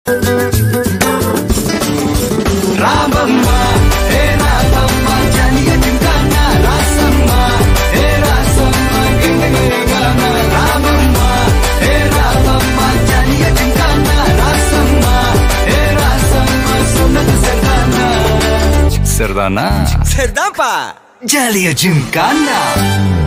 ராமம்மா ஹே ராமம்மா ஜாலியா ஜிம்கானா ராசம்மா ஹே ராசம்மா கெங்கெங்கெங்கனா ராமம்மா ஹே ராமம்மா ஜாலியா ஜிம்கானா ராசம்மா ஹே ராசம்மா சொன்னது சரிதானா சரிதானா சரிதான்ப்பா ஜாலியா ஜிம்கானா